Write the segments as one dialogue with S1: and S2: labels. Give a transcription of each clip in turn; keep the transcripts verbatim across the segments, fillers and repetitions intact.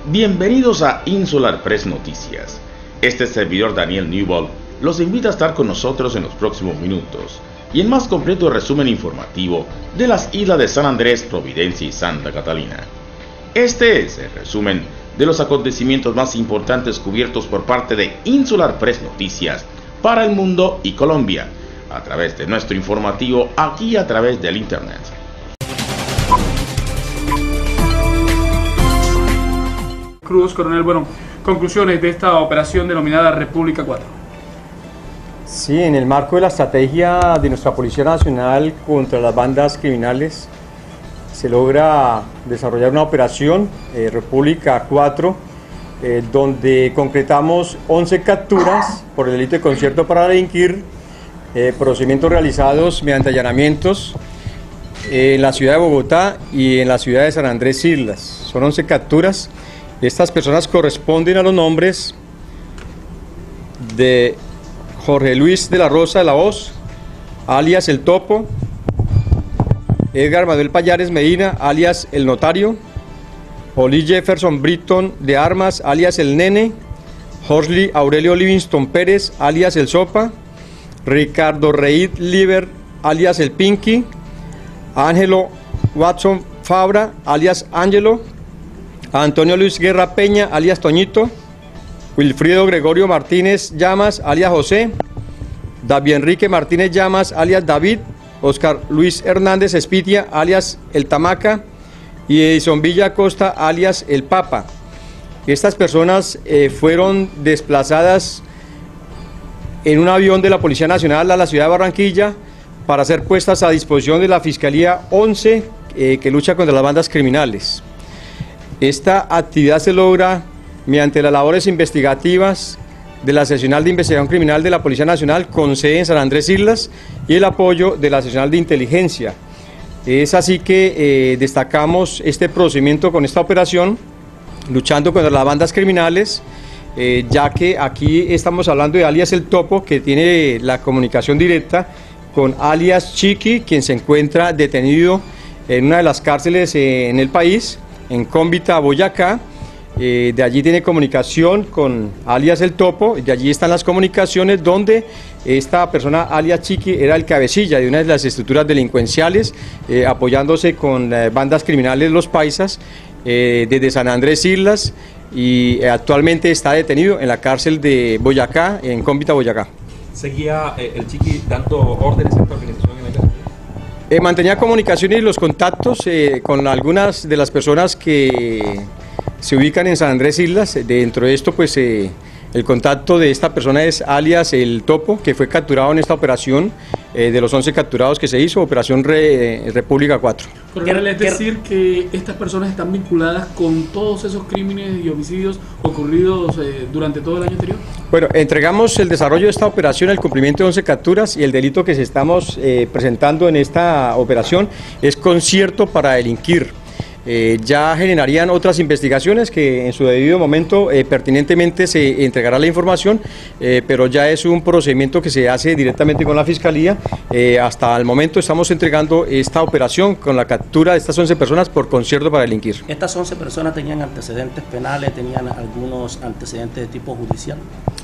S1: Bienvenidos a Insular Press Noticias. Este servidor Daniel Newbold los invita a estar con nosotros en los próximos minutos y en más completo resumen informativo de las islas de San Andrés, Providencia y Santa Catalina. Este es el resumen de los acontecimientos más importantes cubiertos por parte de Insular Press Noticias para el mundo y Colombia, a través de nuestro informativo aquí a través del internet.
S2: Cruz, coronel, bueno, conclusiones de esta operación denominada República cuatro.
S3: Sí, en el marco de la estrategia de nuestra Policía Nacional contra las bandas criminales, se logra desarrollar una operación, eh, República cuatro, eh, donde concretamos once capturas por el delito de concierto para delinquir, eh, procedimientos realizados mediante allanamientos eh, en la ciudad de Bogotá y en la ciudad de San Andrés Islas. Son once capturas. Estas personas corresponden a los nombres de Jorge Luis de la Rosa de la Hoz, alias El Topo, Edgar Manuel Payares Medina, alias El Notario, Oli Jefferson Britton de Armas, alias El Nene, Horsley Aurelio Livingston Pérez, alias El Sopa, Ricardo Reid Liber, alias El Pinky, Ángelo Watson Fabra, alias Ángelo, Antonio Luis Guerra Peña, alias Toñito, Wilfrido Gregorio Martínez Llamas, alias José, David Enrique Martínez Llamas, alias David, Oscar Luis Hernández Espitia, alias El Tamaca, y Edison Villa Costa, alias El Papa. Estas personas eh, fueron desplazadas en un avión de la Policía Nacional a la ciudad de Barranquilla para ser puestas a disposición de la Fiscalía once eh, que lucha contra las bandas criminales. Esta actividad se logra mediante las labores investigativas de la Seccional de Investigación Criminal de la Policía Nacional con sede en San Andrés Islas y el apoyo de la Seccional de Inteligencia. Es así que eh, destacamos este procedimiento con esta operación, luchando contra las bandas criminales, eh, ya que aquí estamos hablando de alias El Topo, que tiene la comunicación directa con alias Chiqui, quien se encuentra detenido en una de las cárceles eh, en el país, en Cómbita, Boyacá. Eh, de allí tiene comunicación con alias El Topo, de allí están las comunicaciones donde esta persona alias Chiqui era el cabecilla de una de las estructuras delincuenciales, eh, apoyándose con eh, bandas criminales Los Paisas, eh, desde San Andrés Islas, y eh, actualmente está detenido en la cárcel de Boyacá, en Cómbita, Boyacá.
S4: ¿Seguía eh, el Chiqui dando órdenes a esta organización en el caso?
S3: Eh, mantenía comunicaciones y los contactos eh, con algunas de las personas que se ubican en San Andrés Islas. Dentro de esto, pues eh, el contacto de esta persona es alias El Topo, que fue capturado en esta operación eh, de los once capturados que se hizo, Operación Re, eh, República cuatro.
S2: Coronel, es decir que estas personas están vinculadas con todos esos crímenes y homicidios ocurridos eh, durante todo el año anterior.
S3: Bueno, entregamos el desarrollo de esta operación, el cumplimiento de once capturas, y el delito que se estamos eh, presentando en esta operación es concierto para delinquir. Eh, ya generarían otras investigaciones que en su debido momento eh, pertinentemente se entregará la información, eh, pero ya es un procedimiento que se hace directamente con la Fiscalía. Eh, hasta el momento estamos entregando esta operación con la captura de estas once personas por concierto para delinquir.
S5: ¿Estas once personas tenían antecedentes penales, tenían algunos antecedentes de tipo judicial?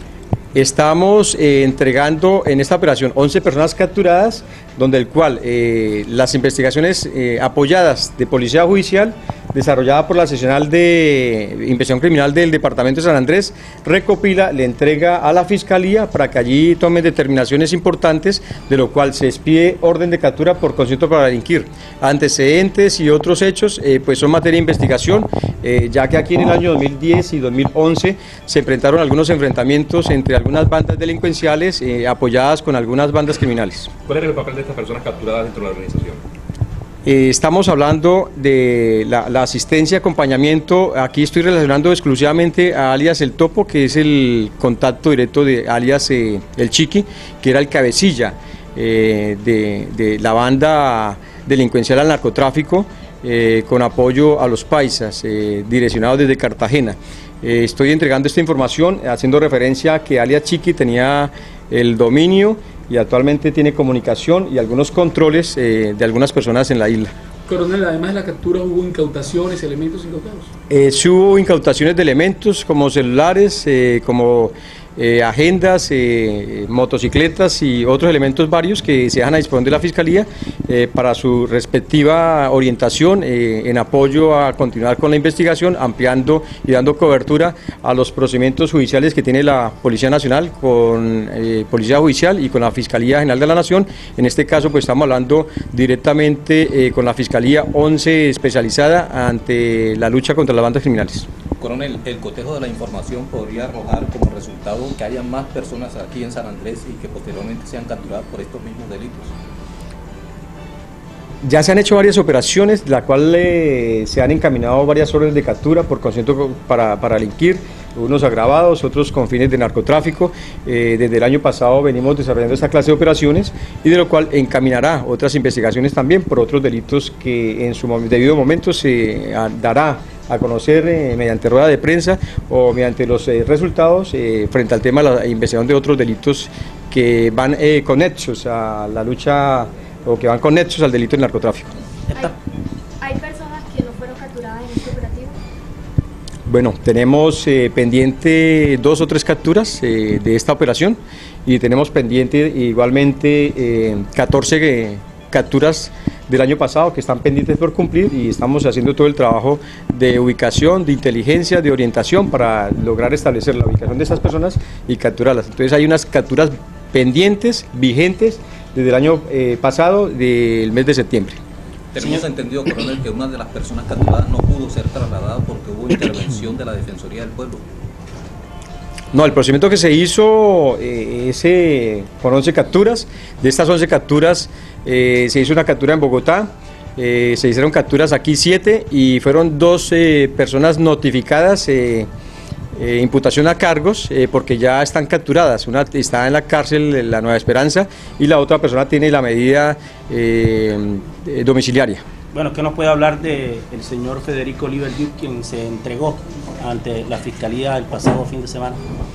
S3: Estamos eh, entregando en esta operación once personas capturadas, donde el cual eh, las investigaciones eh, apoyadas de Policía Judicial, desarrollada por la Seccional de Investigación Criminal del Departamento de San Andrés, recopila, le entrega a la Fiscalía para que allí tomen determinaciones importantes, de lo cual se expide orden de captura por concierto para delinquir. Antecedentes y otros hechos eh, pues son materia de investigación, eh, ya que aquí en el año dos mil diez y dos mil once se enfrentaron algunos enfrentamientos entre algunas bandas delincuenciales eh, apoyadas con algunas bandas criminales.
S4: ¿Cuál era el papel de estas personas capturadas dentro de la organización?
S3: Eh, estamos hablando de la, la asistencia, acompañamiento. Aquí estoy relacionando exclusivamente a alias El Topo, que es el contacto directo de alias eh, El Chiqui, que era el cabecilla eh, de, de la banda delincuencial al narcotráfico, eh, con apoyo a Los Paisas, eh, direccionado desde Cartagena. Eh, estoy entregando esta información haciendo referencia a que alias Chiqui tenía el dominio y actualmente tiene comunicación y algunos controles eh, de algunas personas en la isla.
S2: Coronel, además de la captura, ¿hubo incautaciones, elementos incautados?
S3: Eh, sí hubo incautaciones de elementos como celulares, eh, como eh, agendas, eh, motocicletas y otros elementos varios que se dejan a disposición de la Fiscalía eh, para su respectiva orientación eh, en apoyo a continuar con la investigación, ampliando y dando cobertura a los procedimientos judiciales que tiene la Policía Nacional con eh, Policía Judicial y con la Fiscalía General de la Nación. En este caso pues estamos hablando directamente eh, con la Fiscalía once especializada ante la lucha contra las bandas criminales.
S4: Coronel, el cotejo de la información podría arrojar como resultado que haya más personas aquí en San Andrés y que posteriormente sean capturadas por estos mismos delitos.
S3: Ya se han hecho varias operaciones, de las cuales eh, se han encaminado varias órdenes de captura por concierto para, para delinquir, unos agravados, otros con fines de narcotráfico. Eh, desde el año pasado venimos desarrollando esta clase de operaciones y de lo cual encaminará otras investigaciones también por otros delitos que en su debido momento se a, dará a conocer eh, mediante rueda de prensa o mediante los eh, resultados eh, frente al tema de la investigación de otros delitos que van eh, conexos a la lucha o que van conexos al delito del narcotráfico.
S6: ¿Hay, ¿Hay personas que no fueron capturadas en este operativo?
S3: Bueno, tenemos eh, pendiente dos o tres capturas eh, de esta operación y tenemos pendiente igualmente eh, catorce eh, capturas del año pasado que están pendientes por cumplir y estamos haciendo todo el trabajo de ubicación, de inteligencia, de orientación para lograr establecer la ubicación de estas personas y capturarlas. Entonces hay unas capturas pendientes, vigentes, desde el año eh, pasado, del mes de septiembre.
S4: Tenemos entendido, coronel, que una de las personas capturadas no pudo ser trasladada porque hubo intervención de la Defensoría del Pueblo.
S3: No, el procedimiento que se hizo eh, es eh, con once capturas. De estas once capturas eh, se hizo una captura en Bogotá, eh, se hicieron capturas aquí siete y fueron dos eh, personas notificadas, eh, eh, imputación a cargos eh, porque ya están capturadas. Una está en la cárcel, la Nueva Esperanza, y la otra persona tiene la medida eh, domiciliaria.
S5: Bueno, ¿qué nos puede hablar del señor Federico Oliver Duke, quien se entregó ante la Fiscalía el pasado fin de semana?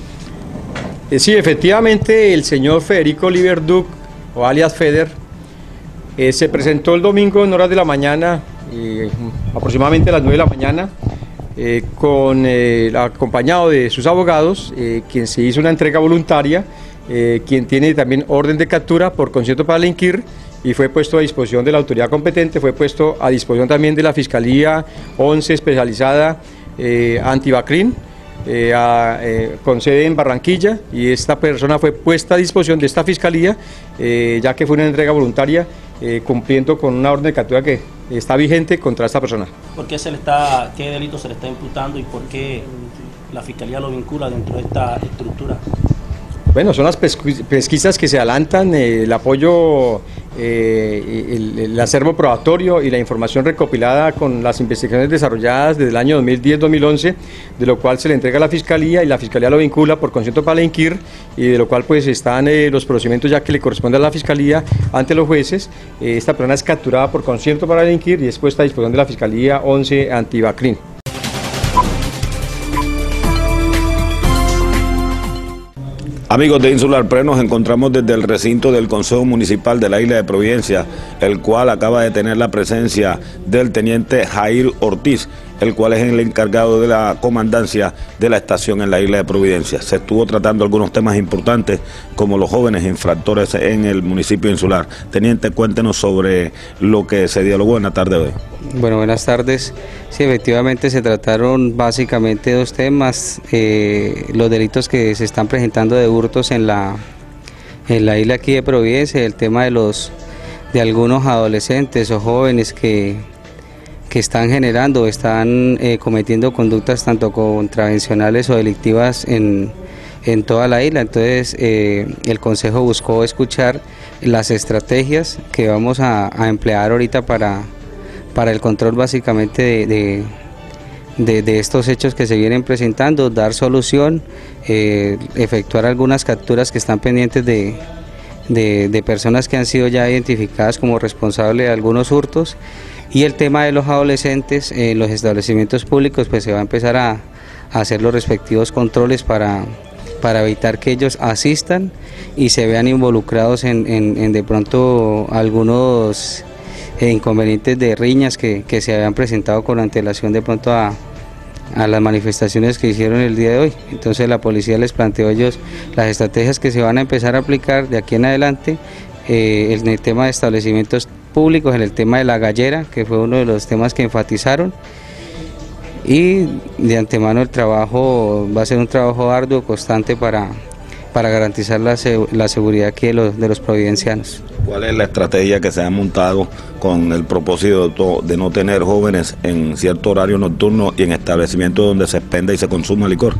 S3: Eh, sí, efectivamente, el señor Federico Oliver Duke, o alias Feder, eh, se presentó el domingo en horas de la mañana, eh, aproximadamente a las nueve de la mañana, eh, con, eh, acompañado de sus abogados, eh, quien se hizo una entrega voluntaria, eh, quien tiene también orden de captura por concierto para delinquir, y fue puesto a disposición de la autoridad competente, fue puesto a disposición también de la Fiscalía once especializada eh, Antibacrin, eh, a, eh, con sede en Barranquilla, y esta persona fue puesta a disposición de esta Fiscalía, eh, ya que fue una entrega voluntaria, eh, cumpliendo con una orden de captura que está vigente contra esta persona.
S5: ¿Por qué se le está, qué delito se le está imputando y por qué la Fiscalía lo vincula dentro de esta estructura?
S3: Bueno, son las pesquisas que se adelantan, eh, el apoyo, eh, el, el acervo probatorio y la información recopilada con las investigaciones desarrolladas desde el año dos mil diez dos mil once, de lo cual se le entrega a la Fiscalía y la Fiscalía lo vincula por concierto para delinquir, y de lo cual pues están eh, los procedimientos ya que le corresponde a la Fiscalía ante los jueces. Eh, esta persona es capturada por concierto para delinquir y es puesta a disposición de la Fiscalía once Antibacrin.
S7: Amigos de Insular Press, nos encontramos desde el recinto del Consejo Municipal de la Isla de Providencia, el cual acaba de tener la presencia del teniente Jair Ortiz, el cual es el encargado de la comandancia de la estación en la Isla de Providencia. Se estuvo tratando algunos temas importantes como los jóvenes infractores en el municipio insular. Teniente, cuéntenos sobre lo que se dialogó en la tarde de hoy.
S8: Bueno, buenas tardes. Sí, efectivamente se trataron básicamente dos temas, eh, los delitos que se están presentando de hurtos en la, en la isla aquí de Providencia, el tema de los de algunos adolescentes o jóvenes que, que están generando, están eh, cometiendo conductas tanto contravencionales o delictivas en, en toda la isla. Entonces eh, el Consejo buscó escuchar las estrategias que vamos a, a emplear ahorita para para el control básicamente de, de, de, de estos hechos que se vienen presentando, dar solución, eh, efectuar algunas capturas que están pendientes de, de, de personas que han sido ya identificadas como responsables de algunos hurtos, y el tema de los adolescentes en eh, los establecimientos públicos, pues se va a empezar a, a hacer los respectivos controles para, para evitar que ellos asistan y se vean involucrados en, en, en de pronto algunos eh, inconvenientes de riñas que, que se habían presentado con antelación de pronto a, a las manifestaciones que hicieron el día de hoy. Entonces la policía les planteó a ellos las estrategias que se van a empezar a aplicar de aquí en adelante, eh, en el tema de establecimientos públicos, en el tema de la gallera, que fue uno de los temas que enfatizaron. Y de antemano el trabajo va a ser un trabajo arduo, constante para, para garantizar la, la seguridad aquí de los, de los providencianos.
S7: ¿Cuál es la estrategia que se ha montado con el propósito de no tener jóvenes en cierto horario nocturno y en establecimientos donde se expenda y se consuma licor?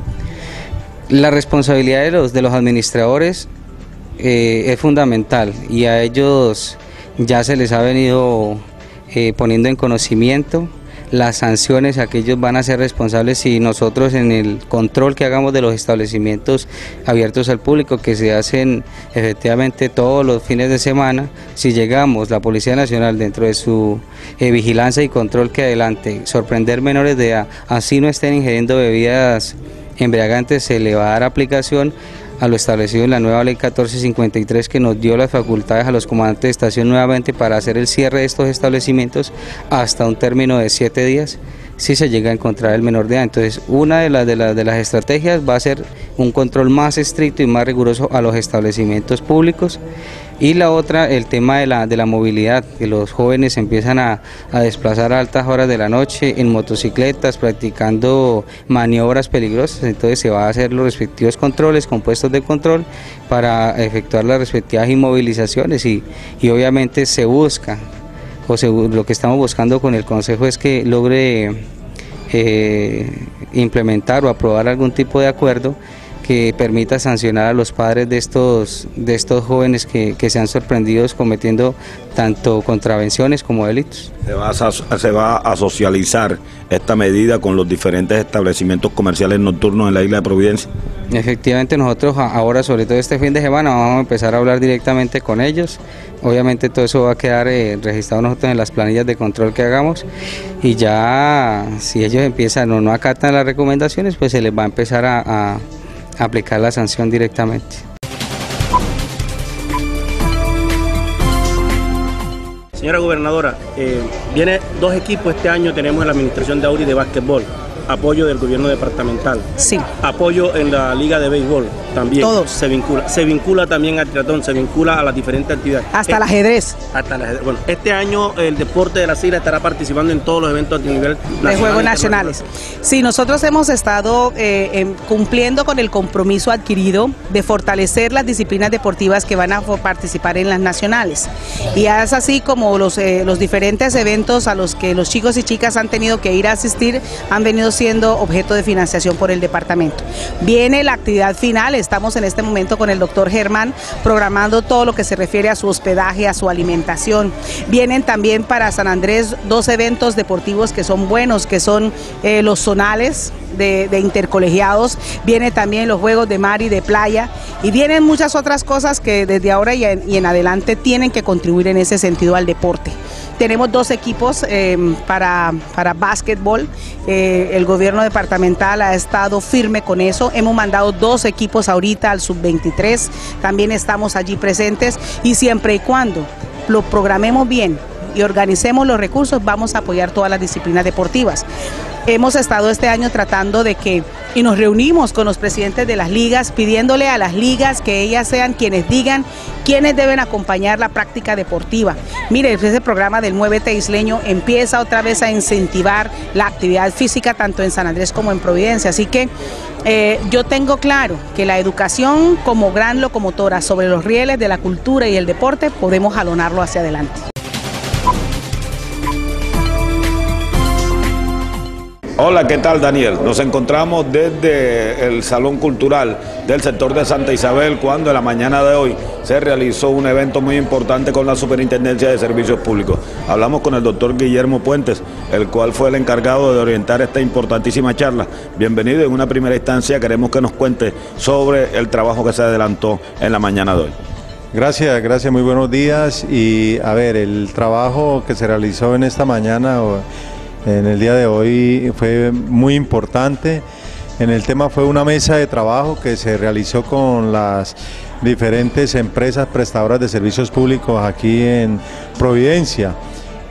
S8: La responsabilidad de los, de los administradores eh, es fundamental, y a ellos ya se les ha venido eh, poniendo en conocimiento las sanciones a que ellos van a ser responsables si nosotros en el control que hagamos de los establecimientos abiertos al público, que se hacen efectivamente todos los fines de semana, si llegamos, la Policía Nacional dentro de su eh, vigilancia y control que adelante, sorprender menores de edad, así no estén ingiriendo bebidas embriagantes, se le va a dar aplicación a lo establecido en la nueva ley catorce cincuenta y tres, que nos dio las facultades a los comandantes de estación nuevamente para hacer el cierre de estos establecimientos hasta un término de siete días si se llega a encontrar el menor de edad. Entonces, una de las, de, las, de las estrategias va a ser un control más estricto y más riguroso a los establecimientos públicos, y la otra, el tema de la, de la movilidad, que los jóvenes empiezan a, a desplazar a altas horas de la noche en motocicletas, practicando maniobras peligrosas. Entonces se va a hacer los respectivos controles con puestos de control para efectuar las respectivas inmovilizaciones, y, y obviamente se busca, o se, lo que estamos buscando con el Consejo es que logre eh, implementar o aprobar algún tipo de acuerdo que permita sancionar a los padres de estos, de estos jóvenes que, que se han sorprendido cometiendo tanto contravenciones como delitos.
S7: ¿Se va, a, ¿Se va a socializar esta medida con los diferentes establecimientos comerciales nocturnos en la isla de Providencia?
S8: Efectivamente, nosotros ahora, sobre todo este fin de semana, vamos a empezar a hablar directamente con ellos. Obviamente todo eso va a quedar eh, registrado nosotros en las planillas de control que hagamos, y ya si ellos empiezan o no acatan las recomendaciones, pues se les va a empezar a, a aplicar la sanción directamente.
S5: Señora gobernadora, eh, viene dos equipos este año, tenemos en la administración de Auri de básquetbol, apoyo del gobierno departamental,
S9: sí,
S5: apoyo en la liga de béisbol también,
S9: todos
S5: se vincula, se vincula también al triatlón, se vincula a las diferentes actividades.
S9: Hasta el ajedrez.
S5: Hasta el ajedrez. Bueno, este año el deporte de la isla estará participando en todos los eventos a nivel nacional,
S9: de Juegos Nacionales. Sí, nosotros hemos estado eh, eh, cumpliendo con el compromiso adquirido de fortalecer las disciplinas deportivas que van a participar en las nacionales. Y es así como los, eh, los diferentes eventos a los que los chicos y chicas han tenido que ir a asistir han venido siendo objeto de financiación por el departamento. Viene la actividad final, estamos en este momento con el doctor Germán programando todo lo que se refiere a su hospedaje, a su alimentación. Vienen también para San Andrés dos eventos deportivos que son buenos, que son eh, los zonales de, de intercolegiados, vienen también los juegos de mar y de playa, y vienen muchas otras cosas que desde ahora y en, y en adelante tienen que contribuir en ese sentido al deporte. Tenemos dos equipos eh, para, para básquetbol, eh, el gobierno departamental ha estado firme con eso, hemos mandado dos equipos ahorita al sub veintitrés, también estamos allí presentes, y siempre y cuando lo programemos bien y organicemos los recursos, vamos a apoyar todas las disciplinas deportivas. Hemos estado este año tratando de que, y nos reunimos con los presidentes de las ligas, pidiéndole a las ligas que ellas sean quienes digan quiénes deben acompañar la práctica deportiva. Mire, ese programa del Muévete Isleño empieza otra vez a incentivar la actividad física tanto en San Andrés como en Providencia, así que eh, yo tengo claro que la educación como gran locomotora sobre los rieles de la cultura y el deporte podemos jalonarlo hacia adelante.
S7: Hola, ¿qué tal, Daniel? Nos encontramos desde el Salón Cultural del sector de Santa Isabel, cuando en la mañana de hoy se realizó un evento muy importante con la Superintendencia de Servicios Públicos. Hablamos con el doctor Guillermo Puentes, el cual fue el encargado de orientar esta importantísima charla. Bienvenido. En una primera instancia queremos que nos cuente sobre el trabajo que se adelantó en la mañana de hoy.
S10: Gracias, gracias, muy buenos días. Y a ver, el trabajo que se realizó en esta mañana, en el día de hoy, fue muy importante. En el tema fue una mesa de trabajo que se realizó con las diferentes empresas prestadoras de servicios públicos aquí en Providencia.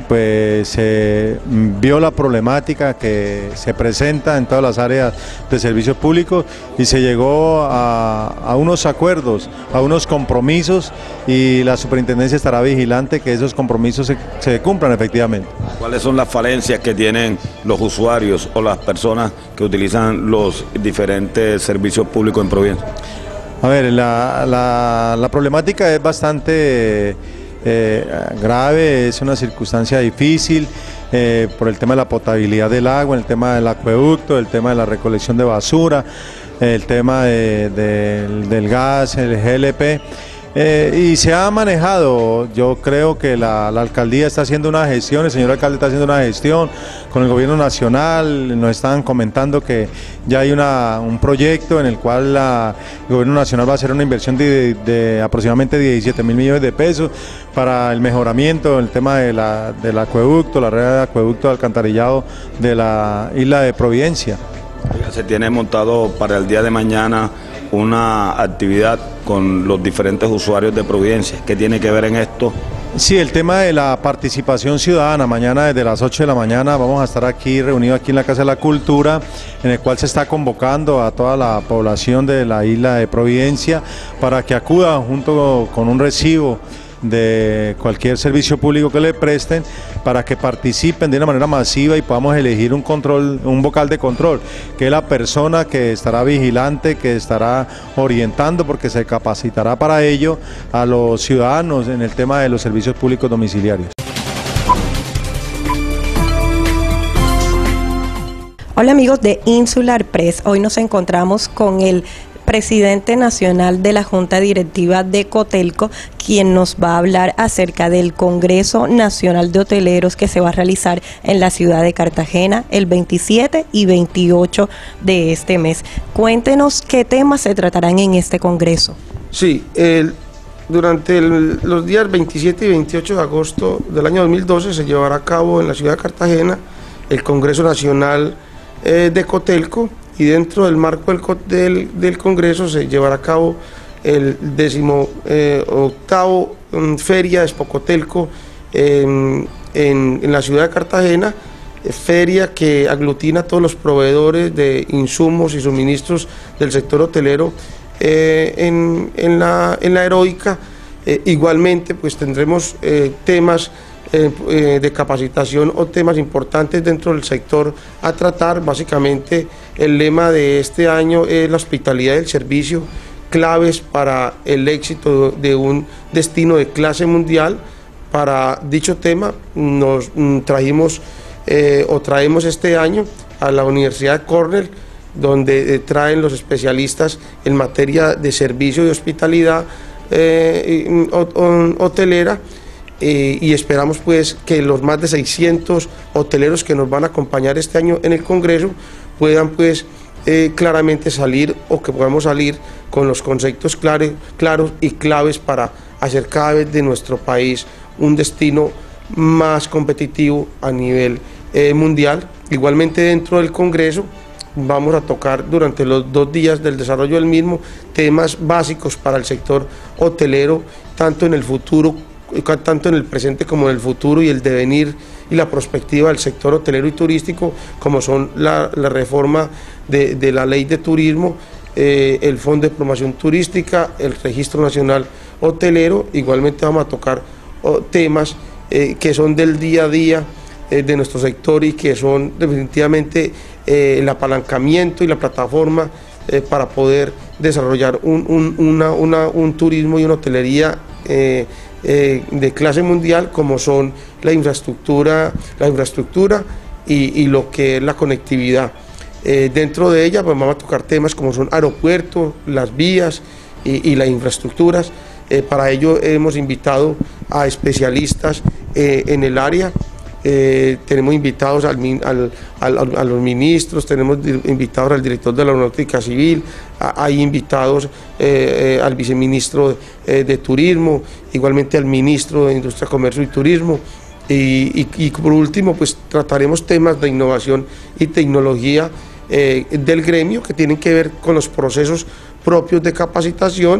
S10: pues se vio la problemática que se presenta en todas las áreas de servicios públicos y se llegó a, a unos acuerdos, a unos compromisos, y la superintendencia estará vigilante que esos compromisos se, se cumplan efectivamente.
S7: ¿Cuáles son las falencias que tienen los usuarios o las personas que utilizan los diferentes servicios públicos en Providencia?
S10: A ver, la, la, la problemática es bastante eh, grave, es una circunstancia difícil eh, por el tema de la potabilidad del agua, el tema del acueducto, el tema de la recolección de basura, el tema de, de, del gas, el G L P. Eh, y se ha manejado, yo creo que la, la alcaldía está haciendo una gestión, el señor alcalde está haciendo una gestión con el gobierno nacional, nos están comentando que ya hay una, un proyecto en el cual la, el gobierno nacional va a hacer una inversión de, de aproximadamente diecisiete mil millones de pesos para el mejoramiento del tema de la, del acueducto, la red de acueducto de alcantarillado de la isla de Providencia.
S7: Se tiene montado para el día de mañana una actividad con los diferentes usuarios de Providencia. ¿Qué tiene que ver en esto?
S10: Sí, el tema de la participación ciudadana. Mañana desde las ocho de la mañana vamos a estar aquí reunidos aquí en la Casa de la Cultura, en el cual se está convocando a toda la población de la isla de Providencia para que acuda junto con un recibo de cualquier servicio público que le presten, para que participen de una manera masiva y podamos elegir un control, un vocal de control, que es la persona que estará vigilante, que estará orientando, porque se capacitará para ello a los ciudadanos en el tema de los servicios públicos domiciliarios.
S11: Hola amigos de Insular Press, hoy nos encontramos con el presidente nacional de la Junta Directiva de Cotelco, quien nos va a hablar acerca del Congreso Nacional de Hoteleros que se va a realizar en la ciudad de Cartagena el veintisiete y veintiocho de este mes. Cuéntenos qué temas se tratarán en este congreso.
S12: Sí, el, durante el, los días veintisiete y veintiocho de agosto del año dos mil doce se llevará a cabo en la ciudad de Cartagena el Congreso Nacional eh, de Cotelco, y dentro del marco del, del, del Congreso se llevará a cabo el décimo eh, octavo um, Feria de Expocotelco eh, en, en la ciudad de Cartagena, eh, feria que aglutina a todos los proveedores de insumos y suministros del sector hotelero eh, en, en, la, en la Heroica. Eh, igualmente pues tendremos eh, temas Eh, eh, de capacitación o temas importantes dentro del sector a tratar. Básicamente el lema de este año es la hospitalidad del servicio, claves para el éxito de un destino de clase mundial. Para dicho tema nos mm, trajimos eh, o traemos este año a la Universidad de Cornell, donde eh, traen los especialistas en materia de servicio y hospitalidad eh, hotelera. Eh, y esperamos pues que los más de seiscientos hoteleros que nos van a acompañar este año en el Congreso puedan pues eh, claramente salir, o que podamos salir con los conceptos claros, claros y claves para hacer cada vez de nuestro país un destino más competitivo a nivel eh, mundial. Igualmente dentro del Congreso vamos a tocar durante los dos días del desarrollo del mismo temas básicos para el sector hotelero, tanto en el futuro tanto en el presente como en el futuro, y el devenir y la perspectiva del sector hotelero y turístico, como son la, la reforma de, de la ley de turismo, eh, el Fondo de Promoción Turística, el Registro Nacional Hotelero. Igualmente vamos a tocar oh, temas eh, que son del día a día eh, de nuestro sector, y que son definitivamente eh, el apalancamiento y la plataforma eh, para poder desarrollar un, un, una, una, un turismo y una hotelería eh, Eh, de clase mundial, como son la infraestructura, la infraestructura y, y lo que es la conectividad. Eh, dentro de ella pues, vamos a tocar temas como son aeropuertos, las vías y, y las infraestructuras. Eh, para ello hemos invitado a especialistas eh, en el área. Eh, tenemos invitados al, al, al, a los ministros, tenemos invitados al director de la Aeronáutica Civil, a, hay invitados eh, eh, al viceministro eh, de Turismo, igualmente al ministro de Industria, Comercio y Turismo, y, y, y por último pues trataremos temas de innovación y tecnología eh, del gremio, que tienen que ver con los procesos propios de capacitación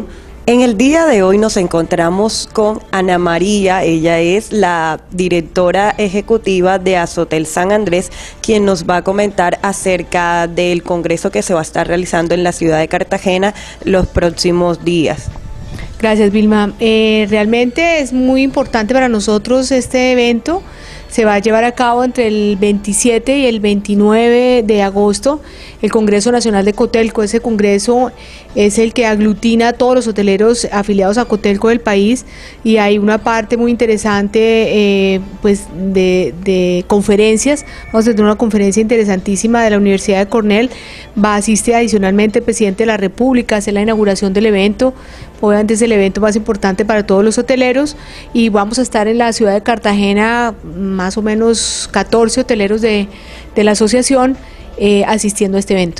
S11: En el día de hoy nos encontramos con Ana María, ella es la directora ejecutiva de Azotel San Andrés, quien nos va a comentar acerca del congreso que se va a estar realizando en la ciudad de Cartagena los próximos días.
S13: Gracias, Vilma. Eh, realmente es muy importante para nosotros este evento. Se va a llevar a cabo entre el veintisiete y el veintinueve de agosto el Congreso Nacional de Cotelco. Ese congreso es el que aglutina a todos los hoteleros afiliados a Cotelco del país, y hay una parte muy interesante eh, pues de, de conferencias. Vamos a tener una conferencia interesantísima de la Universidad de Cornell. Va a asistir adicionalmente el presidente de la República a hacer la inauguración del evento. Obviamente es el evento más importante para todos los hoteleros, y vamos a estar en la ciudad de Cartagena, más o menos catorce hoteleros de, de la asociación eh, asistiendo a este evento.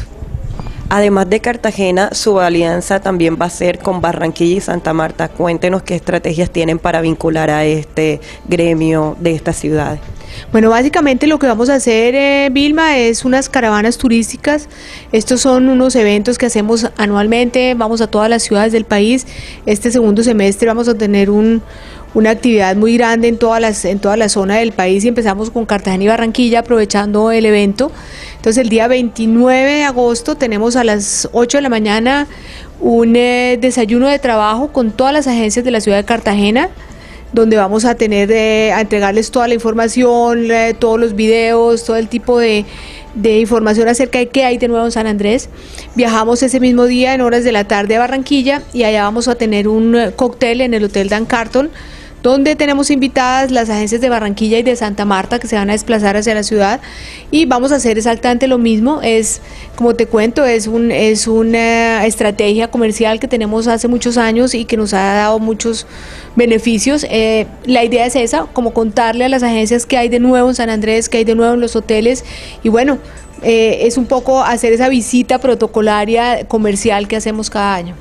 S11: Además de Cartagena, su alianza también va a ser con Barranquilla y Santa Marta. Cuéntenos qué estrategias tienen para vincular a este gremio de estas ciudades.
S13: Bueno, básicamente lo que vamos a hacer, eh, Vilma, es unas caravanas turísticas. Estos son unos eventos que hacemos anualmente, vamos a todas las ciudades del país. Este segundo semestre vamos a tener un, una actividad muy grande en todas las, en toda la zona del país, y empezamos con Cartagena y Barranquilla aprovechando el evento. Entonces el día veintinueve de agosto tenemos a las ocho de la mañana un eh, desayuno de trabajo con todas las agencias de la ciudad de Cartagena, donde vamos a tener, eh, a entregarles toda la información, eh, todos los videos, todo el tipo de, de información acerca de qué hay de nuevo en San Andrés. Viajamos ese mismo día en horas de la tarde a Barranquilla, y allá vamos a tener un eh, cóctel en el Hotel Dan Carton, donde tenemos invitadas las agencias de Barranquilla y de Santa Marta que se van a desplazar hacia la ciudad, y vamos a hacer exactamente lo mismo. Es, como te cuento, es, un, es una estrategia comercial que tenemos hace muchos años y que nos ha dado muchos beneficios. Eh, la idea es esa, como contarle a las agencias qué hay de nuevo en San Andrés, qué hay de nuevo en los hoteles, y bueno, eh, es un poco hacer esa visita protocolaria comercial que hacemos cada año.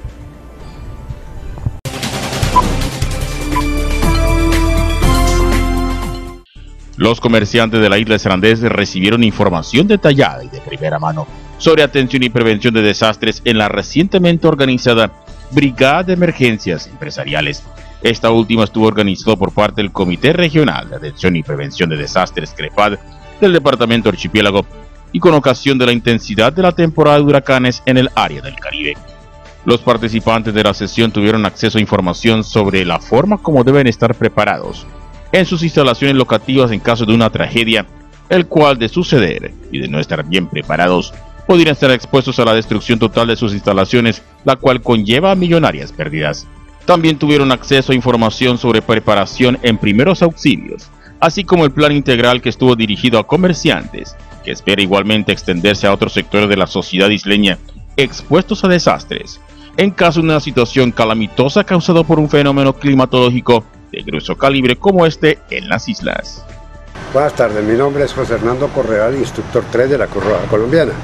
S1: Los comerciantes de la isla de San Andrés recibieron información detallada y de primera mano sobre atención y prevención de desastres en la recientemente organizada Brigada de Emergencias Empresariales. Esta última estuvo organizada por parte del Comité Regional de Atención y Prevención de Desastres CREPAD del Departamento Archipiélago, y con ocasión de la intensidad de la temporada de huracanes en el área del Caribe. Los participantes de la sesión tuvieron acceso a información sobre la forma como deben estar preparados en sus instalaciones locativas en caso de una tragedia, el cual, de suceder y de no estar bien preparados, podrían estar expuestos a la destrucción total de sus instalaciones, la cual conlleva millonarias pérdidas. También tuvieron acceso a información sobre preparación en primeros auxilios, así como el plan integral que estuvo dirigido a comerciantes, que espera igualmente extenderse a otros sectores de la sociedad isleña expuestos a desastres, en caso de una situación calamitosa causada por un fenómeno climatológico de grueso calibre como este en las islas.
S14: Buenas tardes, mi nombre es José Hernando Correal, instructor tres de la Cruz Roja Colombiana.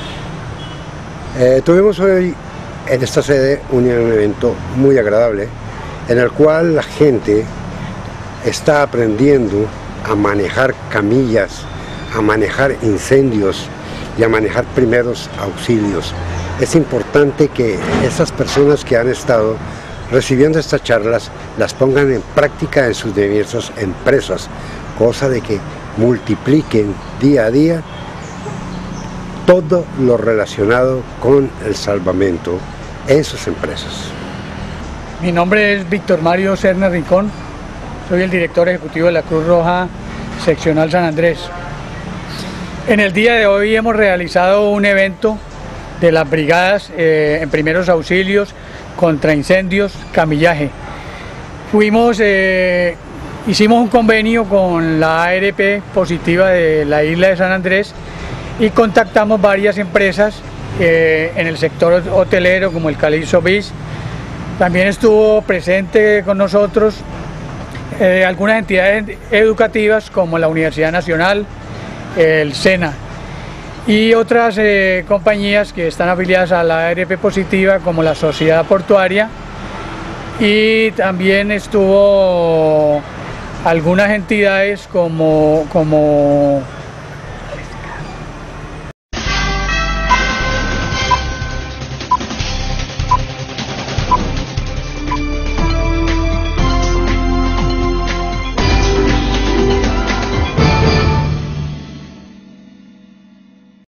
S14: Eh, tuvimos hoy en esta sede un evento muy agradable, en el cual la gente está aprendiendo a manejar camillas, a manejar incendios y a manejar primeros auxilios. Es importante que esas personas que han estado recibiendo estas charlas las pongan en práctica en sus diversas empresas, cosa de que multipliquen día a día todo lo relacionado con el salvamento en sus empresas.
S15: Mi nombre es Víctor Mario Serna Rincón, soy el director ejecutivo de la Cruz Roja Seccional San Andrés. En el día de hoy hemos realizado un evento de las brigadas eh, en primeros auxilios, contra incendios, camillaje. Fuimos, eh, hicimos un convenio con la A R P positiva de la isla de San Andrés y contactamos varias empresas eh, en el sector hotelero como el Calypso Beach. También estuvo presente con nosotros eh, algunas entidades educativas como la Universidad Nacional, el SENA, y otras eh, compañías que están afiliadas a la A R P positiva como la Sociedad Portuaria, y también estuvo algunas entidades como, como